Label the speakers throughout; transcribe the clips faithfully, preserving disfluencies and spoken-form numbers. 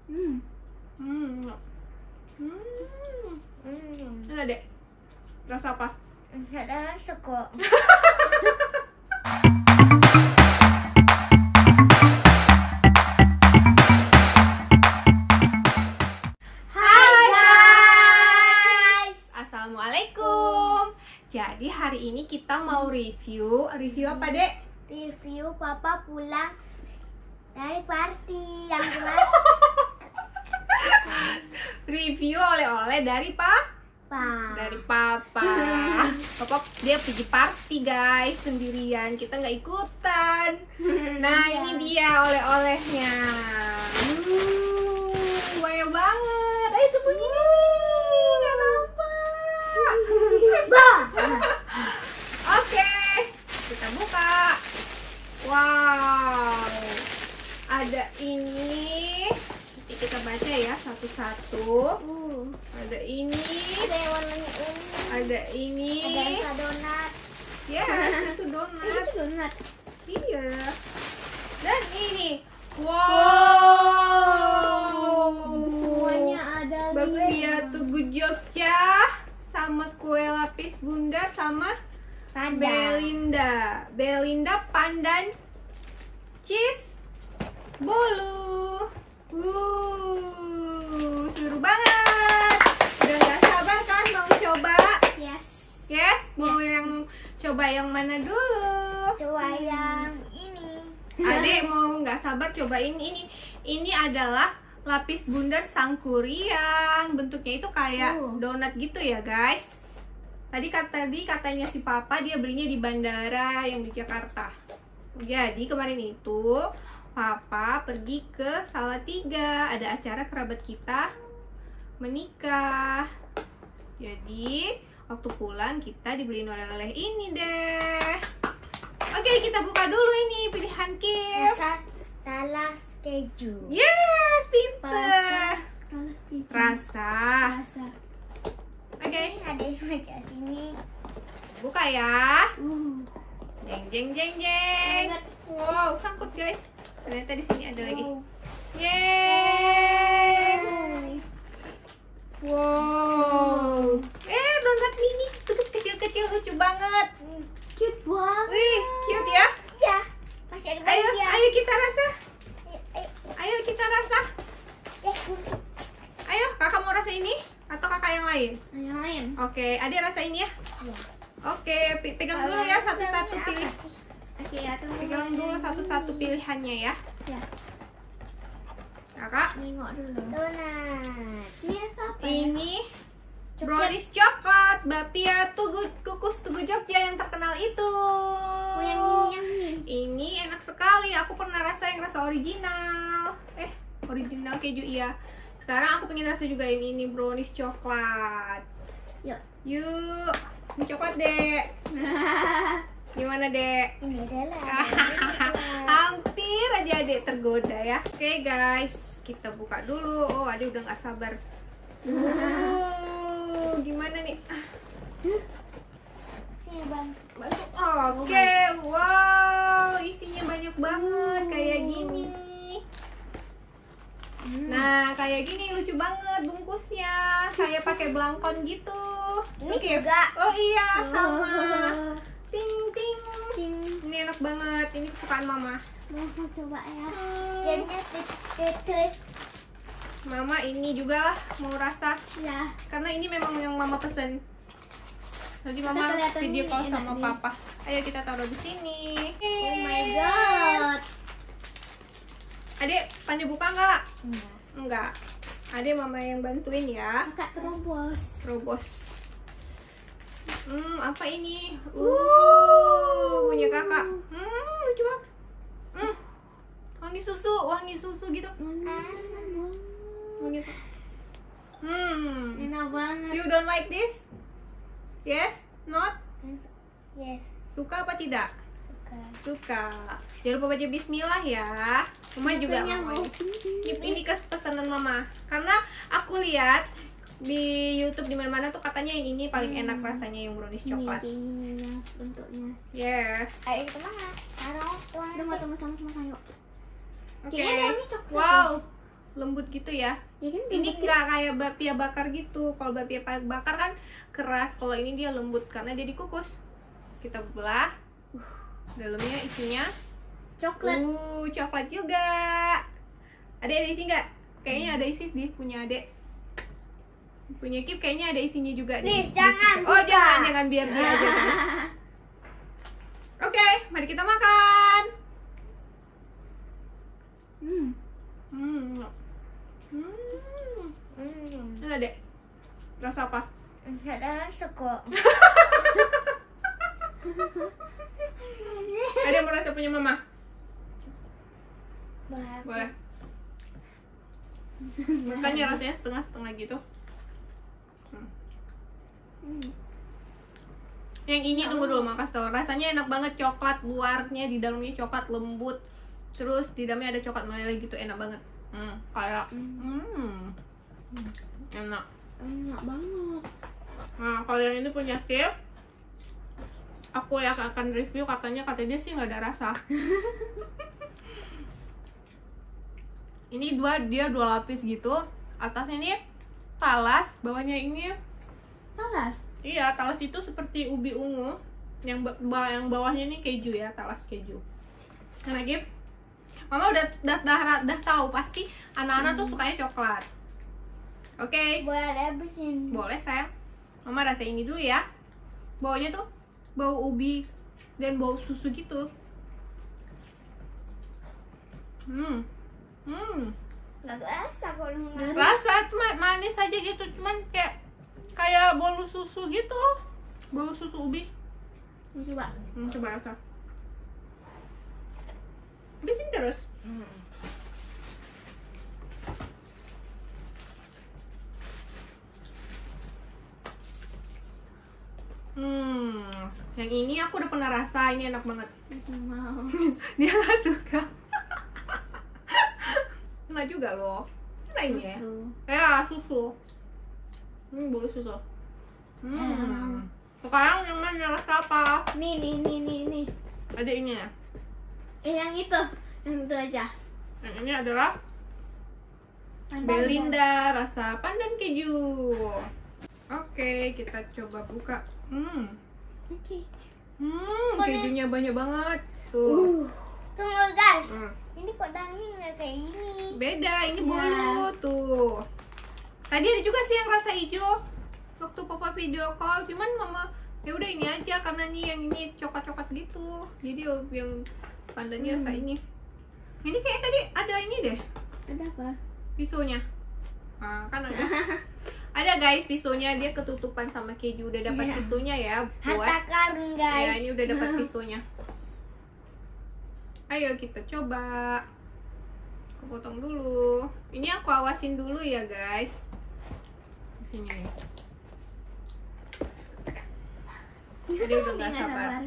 Speaker 1: Hmm.
Speaker 2: Hmm. Hmm.
Speaker 1: Hmm.
Speaker 2: Enggak, Dek. Rasa apa?
Speaker 1: Enggak ada rasa kok.
Speaker 2: Hai guys. Assalamualaikum. Jadi hari ini kita mau review. Review apa, Dek?
Speaker 1: Review papa pulang dari party yang kemarin.
Speaker 2: Review oleh-oleh dari Pak.
Speaker 1: Pa.
Speaker 2: Dari Papa. Papa dia pergi party guys sendirian. Kita nggak ikutan. Nah
Speaker 1: Iya.
Speaker 2: ini dia oleh-olehnya. Hmm, banyak banget. Ayo sembunyi di sini. Nggak nampak.
Speaker 1: Bah.
Speaker 2: Oke, kita buka. Wow, ada ini. Nanti kita baca ya satu-satu.
Speaker 1: Uh,
Speaker 2: Ada ini.
Speaker 1: ada yang warnanya ungu.
Speaker 2: Ada ini.
Speaker 1: Ada rasa donat.
Speaker 2: Ya, itu donat.
Speaker 1: Itu donat.
Speaker 2: Iya. Dan ini. Wow.
Speaker 1: Semuanya ada
Speaker 2: Bakpia Tugu Jogja sama kue lapis bunda sama
Speaker 1: Panda.
Speaker 2: Belinda. Belinda pandan cheese bolu. Wuh, seru banget. Udah gak sabar kan mau coba?
Speaker 1: Yes.
Speaker 2: Yes, mau
Speaker 1: Yes.
Speaker 2: yang coba yang mana dulu?
Speaker 1: Coba yang ini.
Speaker 2: Adek mau nggak sabar cobain ini. Ini adalah lapis bundar sangkuriang. Bentuknya itu kayak
Speaker 1: Uh.
Speaker 2: donat gitu ya guys. Tadi kata tadi katanya si Papa dia belinya di bandara yang di Jakarta. Jadi kemarin itu Papa pergi ke Salatiga, ada acara kerabat kita menikah. Jadi waktu pulang kita dibeliin oleh-oleh ini deh. Oke, kita buka dulu ini pilihan Kif.
Speaker 1: Rasa talas keju.
Speaker 2: Yes, pinter.
Speaker 1: Talas keju.
Speaker 2: Rasa.
Speaker 1: Rasa.
Speaker 2: Oke,
Speaker 1: Ini ada yang baca sini.
Speaker 2: buka ya.
Speaker 1: Uh.
Speaker 2: Jeng jeng jeng jeng.
Speaker 1: Banget.
Speaker 2: Wow, sangkut guys. Ternyata di sini ada lagi.
Speaker 1: Wow.
Speaker 2: Yeay. Wow. Eh, donat mini tuh kecil-kecil lucu banget.
Speaker 1: Cute banget.
Speaker 2: Wih, cute ya.
Speaker 1: Iya. Masih ada
Speaker 2: Ayo,
Speaker 1: bagian.
Speaker 2: ayo kita rasa.
Speaker 1: Ayo, ayo.
Speaker 2: Ayo kita rasa.
Speaker 1: Eh,
Speaker 2: Ayo, kakak mau rasa ini atau kakak yang lain?
Speaker 1: yang lain.
Speaker 2: Oke, adik rasa ini ya.
Speaker 1: Iya.
Speaker 2: Oke, pi- pegang dulu ya satu-satu pilih.
Speaker 1: Oke, ya tunggu.
Speaker 2: Pegang dulu satu-satu pilihannya ya.
Speaker 1: Ya.
Speaker 2: Kakak,
Speaker 1: Nengok dulu. Donat. Ini rasa apa ya?
Speaker 2: ini brownies coklat Bapia Tugu Kukus Tugu Jogja yang terkenal itu.
Speaker 1: Oh, yang ini, yang ini.
Speaker 2: Ini enak sekali. Aku pernah rasa yang rasa original. Eh, original keju iya. Sekarang aku pengen rasa juga yang ini brownies coklat.
Speaker 1: Yuk.
Speaker 2: Yuk, ini coklat dek. Gimana dek?
Speaker 1: Ini adalah.
Speaker 2: Hampir aja adek tergoda ya. Oke guys, kita buka dulu. Oh, adek udah nggak sabar. Uh, gimana nih?
Speaker 1: Sini bang.
Speaker 2: Masuk. Oke, wow, isinya banyak banget kayak gini. Nah, kayak gini lucu banget bungkusnya. Kayak pakai belangkon gitu.
Speaker 1: Ini
Speaker 2: Oke.
Speaker 1: juga.
Speaker 2: Oh iya, sama.
Speaker 1: Oh.
Speaker 2: Ting ting.
Speaker 1: Ting.
Speaker 2: Ini enak banget. Ini kesukaan Mama.
Speaker 1: Mau coba ya.
Speaker 2: Hmm.
Speaker 1: Jadinya tit-tit.
Speaker 2: Mama ini juga lah mau rasa.
Speaker 1: Ya.
Speaker 2: Karena ini memang yang Mama pesen. Jadi Mama
Speaker 1: kelihatan
Speaker 2: video
Speaker 1: ini
Speaker 2: call
Speaker 1: enak
Speaker 2: sama
Speaker 1: nih.
Speaker 2: Papa. Ayo kita taruh di sini.
Speaker 1: Oh my god.
Speaker 2: Adek, pandai buka nggak?
Speaker 1: Enggak.
Speaker 2: Enggak. Adek Mama yang bantuin ya.
Speaker 1: Kakak terobos.
Speaker 2: Terobos. Hmm, apa ini? Uh, punya kakak. Hmm, lucu banget. Hmm, wangi susu, wangi susu gitu. Wangi. Hmm.
Speaker 1: Enak banget.
Speaker 2: You don't like this? Yes? Not?
Speaker 1: Yes.
Speaker 2: Suka apa tidak?
Speaker 1: Suka.
Speaker 2: Suka. Jangan lupa baca bismillah ya. Mama juga
Speaker 1: Katanya
Speaker 2: mau.
Speaker 1: mau.
Speaker 2: Ini, ini kes- pesanan Mama. Karena aku lihat di YouTube di mana-mana tuh katanya yang ini paling enak rasanya yang brownies coklat.
Speaker 1: Ini kayak gini ya bentuknya.
Speaker 2: Yes.
Speaker 1: Ayo kita mana? Taruh. Tunggu tunggu sama-sama yuk.
Speaker 2: Oke.
Speaker 1: Kayaknya ini coklat.
Speaker 2: Wow. lembut gitu ya.
Speaker 1: Ya kan
Speaker 2: Ini
Speaker 1: lembut.
Speaker 2: nggak kayak bapia bakar gitu. Kalau bapia bakar kan keras, kalau ini dia lembut karena dia dikukus. Kita belah. Dalamnya isinya
Speaker 1: Coklat.
Speaker 2: Uh, coklat juga. Adek ada isi nggak? Kayaknya ada isi di punya adek. Punya Kip kayaknya ada isinya juga.
Speaker 1: Please,
Speaker 2: di-
Speaker 1: jangan
Speaker 2: Oh
Speaker 1: buka.
Speaker 2: jangan, jangan biar dia aja guys. Oke, mari kita makan.
Speaker 1: Hmm.
Speaker 2: Hmm. Hmm.
Speaker 1: Hmm.
Speaker 2: Ini adek. Rasa apa?
Speaker 1: Enggak ada rasa kok.
Speaker 2: Ada yang merasa punya mama?
Speaker 1: Boleh.
Speaker 2: Boleh. Makanya rasanya setengah-setengah gitu. Hmm.
Speaker 1: Hmm.
Speaker 2: Yang ini tunggu dulu Mak, kasih tau. Rasanya enak banget, coklat luarnya, di dalamnya coklat lembut. Terus di dalamnya ada coklat meleleh gitu, enak banget. Hmm, kayak hmm. Enak.
Speaker 1: Enak banget.
Speaker 2: Nah, kalau yang ini punya Kip, aku yang akan review, katanya katanya sih nggak ada rasa. Ini dua dia dua lapis gitu. Atasnya ini talas, bawahnya ini
Speaker 1: Talas.
Speaker 2: iya, talas itu seperti ubi ungu. Yang ba- ba- yang bawahnya ini keju ya, talas keju. Nah, Kip, Mama udah udah udah, udah tahu pasti anak-anak tuh sukanya coklat. Oke.
Speaker 1: Boleh habisin.
Speaker 2: Boleh sayang. Mama rasa ini dulu ya. Baunya tuh bau ubi dan bau susu gitu. Hmm. Hmm.
Speaker 1: Gak rasa kok enggak.
Speaker 2: Rasa cuma manis aja gitu, cuman kayak kayak bolu susu gitu. Bolu susu ubi.
Speaker 1: Coba.
Speaker 2: Hmm, coba rasa. Habisin terus. Hmm, yang ini aku udah pernah rasa, ini enak banget.
Speaker 1: Mau.
Speaker 2: Dia gak suka. Kena juga loh. Kena ini ya?
Speaker 1: Susu.
Speaker 2: Ya, susu. Hmm, bolu susu. Hmm. Sekarang yang mana rasa apa?
Speaker 1: Nih, nih, nih, nih, nih.
Speaker 2: Ada ini ya?
Speaker 1: Eh, yang itu. Yang itu aja.
Speaker 2: Yang ini adalah
Speaker 1: Pandan.
Speaker 2: Belinda rasa pandan keju. Oke, kita coba buka. Hmm.
Speaker 1: Oke.
Speaker 2: Hmm,
Speaker 1: Kok
Speaker 2: kejunya banyak banget. Tuh.
Speaker 1: Uh. Tunggu guys.
Speaker 2: Hmm.
Speaker 1: Ini kok daging nggak kayak ini?
Speaker 2: Beda, ini
Speaker 1: Ya.
Speaker 2: bolu tuh. Tadi ada juga sih yang rasa hijau waktu papa video call, cuman mama ya udah ini aja karena ini yang ini coklat-coklat gitu. Jadi yang pandannya rasa ini. Ini kayak tadi ada ini deh,
Speaker 1: Ada apa?
Speaker 2: pisaunya. Nah, kan ada. Ada guys pisaunya, dia ketutupan sama keju. Udah dapat
Speaker 1: Iya.
Speaker 2: pisaunya ya buat.
Speaker 1: Harta karun guys.
Speaker 2: Ya, ini udah dapat pisaunya. Ayo kita coba. Aku potong dulu. Ini aku awasin dulu ya guys. Sini. Jadi udah nggak sabar.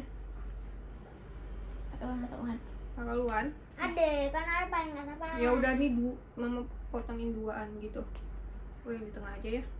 Speaker 2: Kakaluan.
Speaker 1: Ada, kan ada paling nggak sabar.
Speaker 2: Ya udah nih du, mama potongin duaan gitu. Oh yang di tengah aja ya.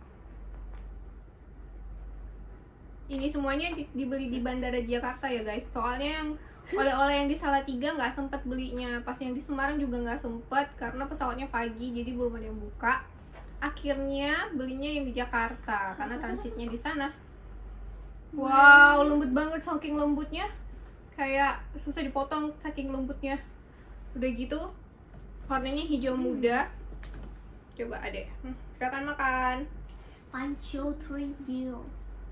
Speaker 2: Ini semuanya di- dibeli di Bandara Jakarta ya guys. Soalnya yang oleh-oleh yang di Salatiga nggak sempet belinya. Pas yang di Semarang juga nggak sempet karena pesawatnya pagi jadi belum ada yang buka. Akhirnya belinya yang di Jakarta karena transitnya di sana. Wow, lembut banget saking lembutnya. Kayak susah dipotong saking lembutnya. Udah gitu warnanya hijau muda. Coba adek, hmm, silakan makan.
Speaker 1: One, two, three, zero.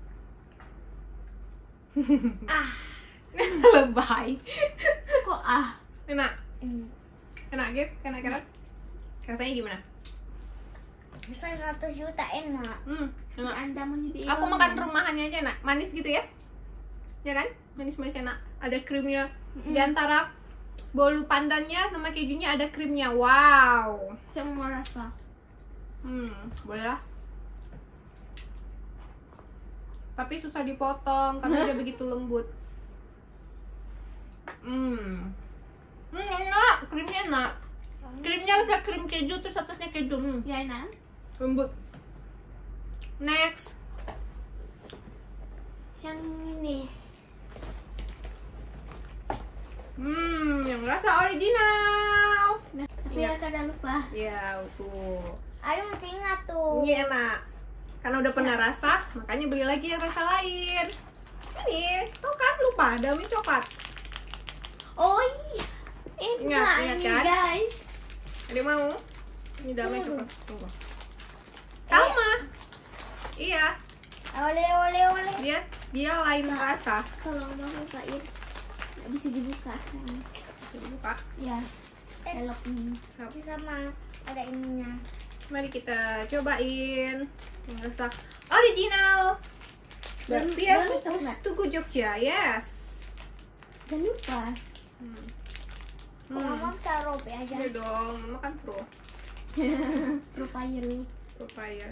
Speaker 1: Ah,
Speaker 2: Lebay.
Speaker 1: kok ah?
Speaker 2: Enak,
Speaker 1: Hmm.
Speaker 2: enak gitu, enak kan? Rasanya gimana?
Speaker 1: Bisa seratus juta enak.
Speaker 2: Hmm, enak.
Speaker 1: Anda mau jadi
Speaker 2: Aku makan rumahannya aja nak, manis gitu ya? Ya kan? Manis-manis enak. Ada krimnya. Di antara bolu pandannya sama kejunya ada krimnya. Wow.
Speaker 1: Saya mau rasa.
Speaker 2: Hmm, boleh lah. Tapi susah dipotong karena dia begitu lembut. Hmm. Hmm, enak. Krimnya enak. Krimnya rasa krim keju terus atasnya keju. Hmm,
Speaker 1: Ya enak.
Speaker 2: lembut. Next.
Speaker 1: Yang ini.
Speaker 2: Hmm, yang rasa original.
Speaker 1: Nah, Tapi
Speaker 2: Ingat.
Speaker 1: kadang lupa.
Speaker 2: Ya, tuh.
Speaker 1: Aduh masih ingat tuh.
Speaker 2: Ini enak. Karena udah pernah rasa, makanya beli lagi yang rasa lain. Ini, tuh kan lupa, dalamnya coklat.
Speaker 1: Oh iya. Enak
Speaker 2: Ingat, ingat
Speaker 1: ini
Speaker 2: kan?
Speaker 1: guys.
Speaker 2: Ada yang mau? Ini dalamnya
Speaker 1: Aduh.
Speaker 2: coklat. Tunggu. Sama. Iya,
Speaker 1: Oleh oleh oleh.
Speaker 2: dia dia lain rasa.
Speaker 1: Kalau mau bukain nggak bisa dibuka sekarang.
Speaker 2: Coba buka.
Speaker 1: Ya. Elok ini. Tapi sama ada ininya.
Speaker 2: Mari kita cobain. Yang rasa original. Berarti ya
Speaker 1: Baru
Speaker 2: kukus
Speaker 1: coklat.
Speaker 2: Tugu Jogja, yes.
Speaker 1: Jangan lupa.
Speaker 2: Hmm.
Speaker 1: Kalau mama bisa robe aja.
Speaker 2: Udah dong, mama kan pro.
Speaker 1: Lupa lu.
Speaker 2: Papaya.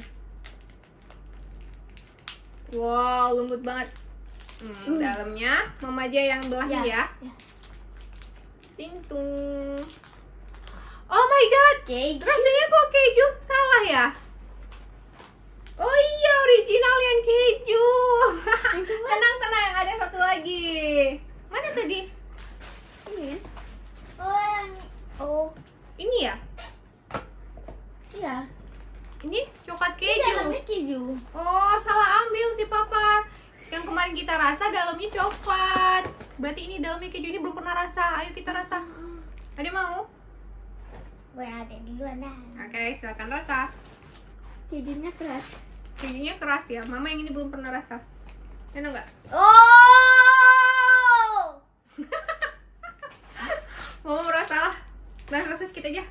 Speaker 2: Wow, lembut banget. Hmm,
Speaker 1: Uh.
Speaker 2: dalamnya mama aja yang belahin ya.
Speaker 1: Ya.
Speaker 2: Tintung. Oh my god,
Speaker 1: Keju.
Speaker 2: rasanya kok keju? Salah ya? Oh iya, original yang keju.
Speaker 1: Yang coklat.
Speaker 2: Tenang, tenang, ada satu lagi. Mana tadi?
Speaker 1: Ini. Oh yang oh
Speaker 2: Ini ya?
Speaker 1: iya.
Speaker 2: Ini coklat
Speaker 1: Ini
Speaker 2: keju.
Speaker 1: dalamnya keju.
Speaker 2: Oh, salah ambil si papa. Yang kemarin kita rasa dalamnya coklat. Berarti ini dalamnya keju, ini belum pernah rasa. Ayo kita rasa. Ada mau?
Speaker 1: Gue ada di luar dah.
Speaker 2: Oke, silakan rasa.
Speaker 1: Kejunya keras.
Speaker 2: Kejunya keras ya. Mama yang ini belum pernah rasa. Enak nggak?
Speaker 1: Oh.
Speaker 2: Mama merasa lah. Nah, rasa sedikit aja.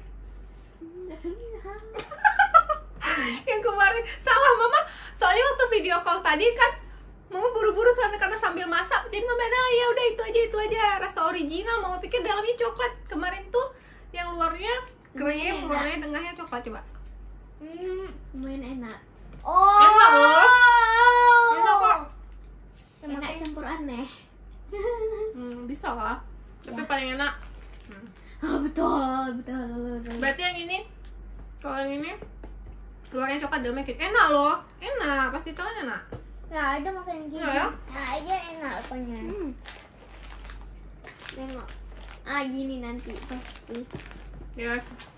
Speaker 2: Yang kemarin salah mama. Soalnya waktu video call tadi kan mama buru-buru soalnya karena sambil masak. Jadi mama nah ya udah itu aja itu aja rasa original. Mama pikir dalamnya coklat. Kemarin tuh yang luarnya krim,
Speaker 1: Lumayan enak.
Speaker 2: luarnya tengahnya coklat. Coba.
Speaker 1: Hmm, lumayan enak. Oh.
Speaker 2: Enak loh. Enak kok.
Speaker 1: Enak campur aneh.
Speaker 2: Hmm, bisa lah. Tapi
Speaker 1: Ya.
Speaker 2: paling enak. Hmm.
Speaker 1: Oh, betul, betul, betul.
Speaker 2: Berarti yang ini, kalau yang ini luarnya coklat dalamnya kek enak loh, enak. Pasti kalian enak.
Speaker 1: Nggak ada makan gini.
Speaker 2: Iya ya?
Speaker 1: Nah, aja enak apanya.
Speaker 2: Hmm.
Speaker 1: Tengok. Ah, gini nanti pasti.
Speaker 2: Ya.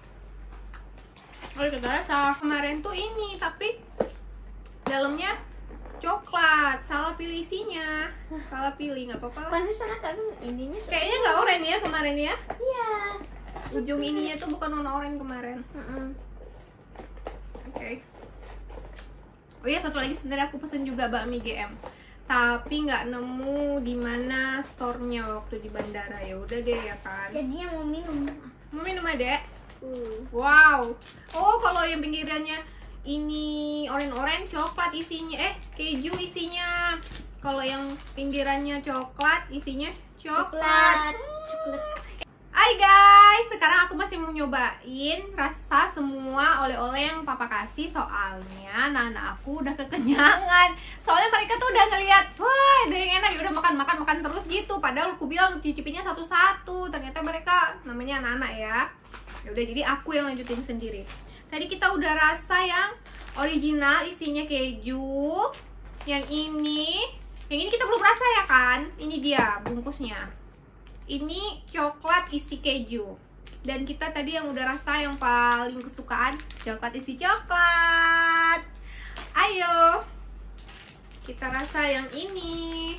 Speaker 2: Oh, kita rasa kemarin tuh ini, tapi dalamnya coklat. Salah pilih isinya. Salah pilih, nggak apa-apa lah.
Speaker 1: Pantesan kan ininya se-
Speaker 2: Kayaknya nggak oranye ya kemarin ya.
Speaker 1: Iya.
Speaker 2: Ujung ininya tuh bukan warna oranye kemarin.
Speaker 1: Heeh.
Speaker 2: Oke. Oh iya, satu lagi sebenarnya aku pesen juga bakmi G M. Tapi nggak nemu di mana store-nya waktu di bandara. Ya udah deh ya kan.
Speaker 1: Jadinya mau minum.
Speaker 2: Mau minum adek?
Speaker 1: Uh.
Speaker 2: Wow. Oh, kalau yang pinggirannya ini oren-oren coklat isinya, eh keju isinya. Kalau yang pinggirannya coklat isinya coklat.
Speaker 1: Coklat. Coklat.
Speaker 2: Hai guys, sekarang aku masih mau nyobain rasa semua oleh-oleh yang papa kasih. Soalnya anak-anak aku udah kekenyangan. Soalnya mereka tuh udah ngeliat, wah ada yang enak, ya udah makan-makan makan terus gitu. Padahal aku bilang cicipinnya satu-satu. Ternyata mereka namanya anak-anak ya. Ya udah, jadi aku yang lanjutin sendiri. Tadi kita udah rasa yang original isinya keju. Yang ini, yang ini kita belum rasa ya kan? Ini dia bungkusnya. Ini coklat isi keju. Dan kita tadi yang udah rasa yang paling kesukaan, coklat isi coklat. Ayo kita rasa yang ini,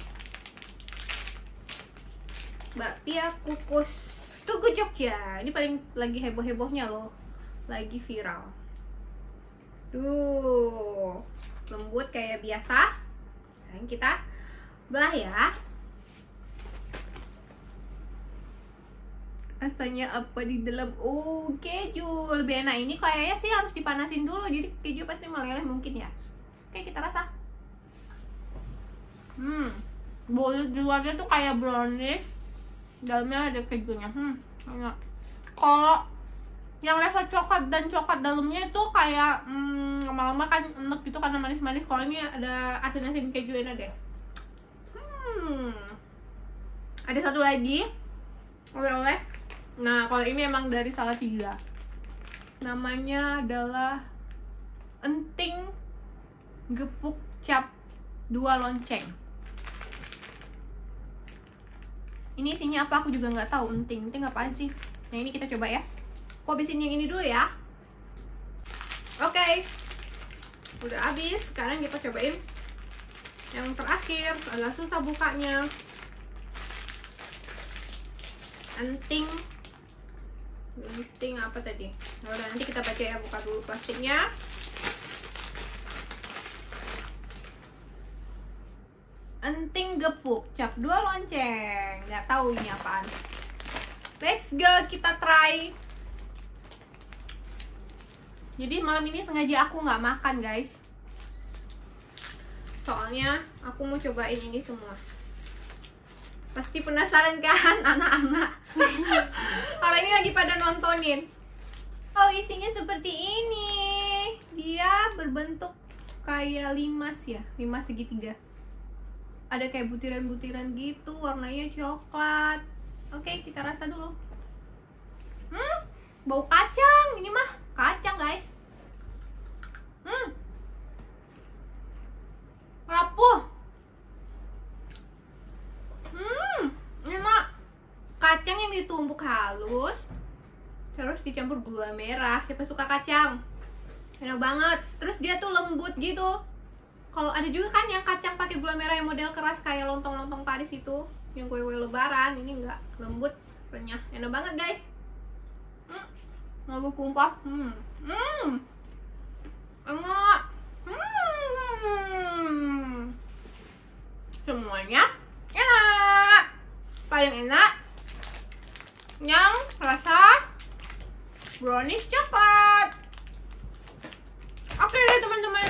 Speaker 2: bakpia kukus Tugu Jogja. Ini paling lagi heboh-hebohnya loh, lagi viral. Tuh, lembut kayak biasa. Sekarang kita belah ya. Rasanya apa di dalam? Oh, keju. Lebih enak ini kayaknya sih harus dipanasin dulu. Jadi keju pasti meleleh mungkin ya. Oke, kita rasa. Hmm, bolu di luarnya tuh kayak brownies, dalamnya ada kejunya. Hmm, enak. Kalau yang level coklat dan coklat dalamnya itu kayak hmm, lama-lama kan enak gitu karena manis-manis. Kalau ini ada asin-asin keju, enak deh. Hmm, ada satu lagi oleh-oleh. Nah, kalau ini emang dari Salatiga. Namanya adalah enting gepuk cap dua lonceng. Ini isinya apa aku juga nggak tahu. Enting, enting apaan sih? Nah, ini kita coba ya. Aku habisin yang ini dulu ya. Oke okay. Udah habis. Sekarang kita cobain yang terakhir. Agak susah bukanya. Enting. Enting apa tadi? Udah, nanti kita baca ya. Buka dulu plastiknya. Enting gepuk, cap dua lonceng. Nggak tahu ini apaan. Let's go, kita try. Jadi malam ini sengaja aku nggak makan guys. Soalnya aku mau cobain ini semua. Pasti penasaran kan anak-anak. Orang ini lagi pada nontonin. Oh, isinya seperti ini. Dia berbentuk kayak limas ya, limas segitiga. Ada kayak butiran-butiran gitu, warnanya coklat. Oke, kita rasa dulu. Hmm, bau kacang. Ini mah kacang guys. Hmm, rapuh. Hmm, enak. Kacang yang ditumbuk halus, terus dicampur gula merah. Siapa suka kacang? Enak banget. Terus dia tuh lembut gitu. Kalau ada juga kan yang kacang pakai gula merah yang model keras kayak lontong-lontong Paris itu, yang kue-kue lebaran. Ini enggak, lembut, renyah, enak banget guys. Hmm, lalu kumpah. Hmm, hmm, enak. Hmm, semuanya enak. Paling enak yang rasa brownies coklat. Oke deh teman-teman.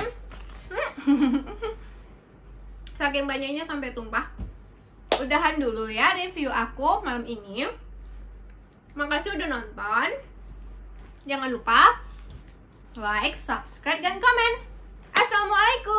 Speaker 2: Saking banyaknya sampai tumpah. Udahan dulu ya review aku malam ini. Makasih udah nonton. Jangan lupa like, subscribe, dan komen. Assalamualaikum.